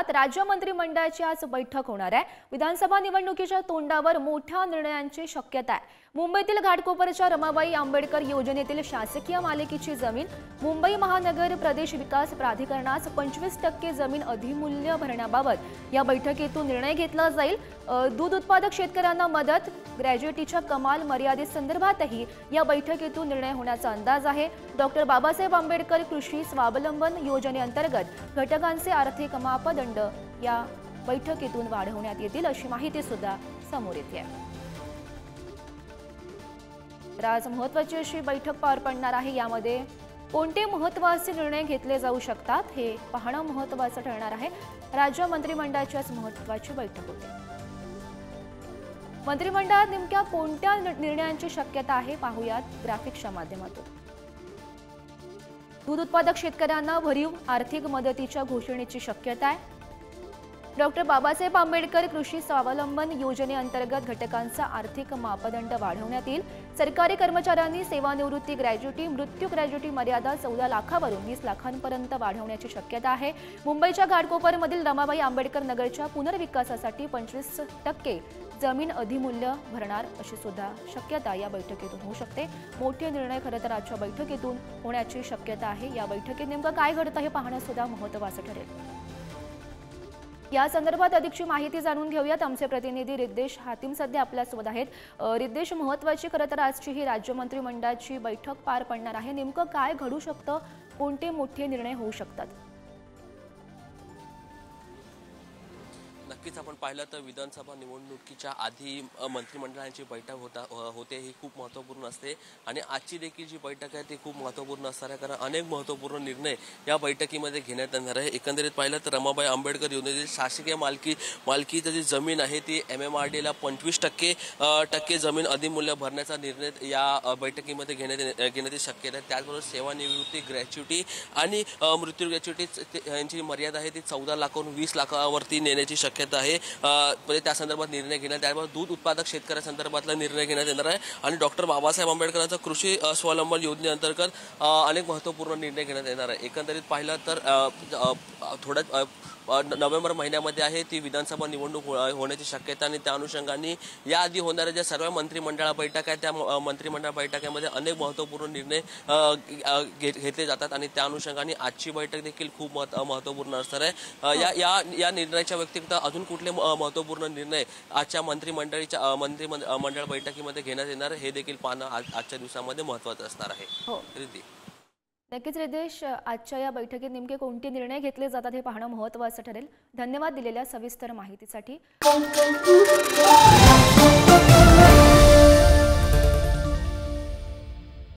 राज्य मंत्रिमंडळाची आज बैठक होणार आहे। विधानसभा निवडणुकीच्या तोंडावर मोठ्या निर्णयांची शक्यता आहे। मुंबईतील घाटकोपरच्या रमाबाई आंबेडकर योजनेतील शासकीय मालकीची जमीन मुंबई महानगर प्रदेश विकास प्राधिकरणास 25% जमीन अधिमूल्य भरण्याबाबत या बैठकीतून निर्णय घेतला जाईल। दूध उत्पादक शेतकऱ्यांना मदत, ग्रॅज्युएटीच्या कमाल मर्यादेसंदर्भातही या बैठकीतून निर्णय होण्याचा अंदाज आहे। डॉक्टर बाबासाहेब आंबेडकर कृषी स्वावलंबन योजनेअंतर्गत घटकांचे आर्थिक मापदंड या बैठकीतून वाढवण्यात येतील अशी माहिती सुद्धा समोर येते आहे। आज महत्त्वाची अशी बैठक पार पडणार आहे। यामध्ये कोणते महत्त्वाचे निर्णय घेतले जाऊ शकतात हे पाहणं महत्त्वाचं ठरणार आहे। राज्य मंत्रिमंडळाची आज महत्त्वाची बैठक होते। मंत्रिमंडळात नेमक्या कोणत्या निर्णयांची शक्यता आहे पाहूयात ग्राफिक्सच्या माध्यमातून। दूध उत्पादक शेतकऱ्यांना भरीव आर्थिक मदतीच्या घोषणेची शक्यता आहे। डॉक्टर बाबासाहेब आंबेडकर कृषी स्वावलंबन योजनेअंतर्गत घटकांचा आर्थिक मापदंड वाढवण्यात येईल। सरकारी कर्मचाऱ्यांनी सेवानिवृत्ती ग्रॅज्युएटी मृत्यू ग्रॅज्युएटी मर्यादा 14 लाखावरून 20 लाखांपर्यंत वाढवण्याची शक्यता आहे। मुंबईच्या घाटकोपरमधील रमाबाई आंबेडकर नगरच्या पुनर्विकासासाठी 25% जमीन अधिमूल्य भरणार अशी सुद्धा शक्यता या बैठकीतून होऊ शकते। मोठे निर्णय खरं तर आजच्या बैठकीतून होण्याची शक्यता आहे। या बैठकीत नेमकं काय घडतं हे पाहणं सुद्धा महत्त्वाचं ठरेल। या संदर्भात अधिकची माहिती जाणून घेऊयात। आमचे प्रतिनिधी रिद्देश हातीम सध्या आपल्या सोबत आहेत। रिद्देश, महत्त्वाची खरं तर आजची ही राज्य मंत्रिमंडळाची बैठक पार पडणार आहे। नेमकं काय घडू शकतं, कोणते मोठे निर्णय होऊ शकतात? नक्कीच आपण पाहिलं तर विधानसभा निवडणुकीच्या आधी मंत्रिमंडळाची बैठक होते ही खूप महत्त्वपूर्ण असते आणि आजची देखील जी बैठक आहे ती खूप महत्त्वपूर्ण असणार आहे, कारण अनेक महत्त्वपूर्ण निर्णय या बैठकीमध्ये घेण्यात येणार आहे। एकंदरीत पाहिलं तर रमाबाई आंबेडकर योजनेतील शासकीय मालकीची जी जमीन आहे ती MMRDA ला 25% जमीन अधिमूल्य भरण्याचा निर्णय या बैठकीमध्ये घेण्याची शक्यता आहे। त्याचबरोबर सेवानिवृत्ती ग्रॅच्युटी आणि मृत्यू ग्रॅच्युटी यांची मर्यादा आहे ती 14 लाखावरून 20 लाखावरती नेण्याची शक्यता आहे। त्या संदर्भात निर्णय घेण्यात, त्याबरोबर दूध उत्पादक शेतकऱ्यांसंदर्भातला निर्णय घेण्यात येणार आहे आणि डॉक्टर बाबासाहेब आंबेडकरांचा कृषी स्वावलंबन योजनेअंतर्गत अनेक महत्त्वपूर्ण निर्णय घेण्यात येणार आहे। एकंदरीत पाहिलं तर नोव्हेंबर महिन्यामध्ये आहे ती विधानसभा निवडणूक होण्याची शक्यता आणि त्या अनुषंगाने याआधी होणाऱ्या ज्या सर्व मंत्रिमंडळ बैठका आहेत त्या मंत्रिमंडळ बैठकीमध्ये अनेक महत्त्वपूर्ण निर्णय घेतले जातात आणि त्या अनुषंगाने आजची बैठक देखील खूप महत्त्वपूर्ण असणार आहे। या निर्णयाच्या व्यतिरिक्त अजून कुठले महत्त्वपूर्ण निर्णय आजच्या मंत्रिमंडळ बैठकीमध्ये घेण्यात येणार हे देखील पाहणं आजच्या दिवसामध्ये महत्त्वाचं असणार आहे। नक्कीच रिद्देश, आजच्या या बैठकीत नेमके कोणते निर्णय घेतले जातात हे पाहणं महत्त्वाचं ठरेल। धन्यवाद दिलेल्या सविस्तर माहितीसाठी।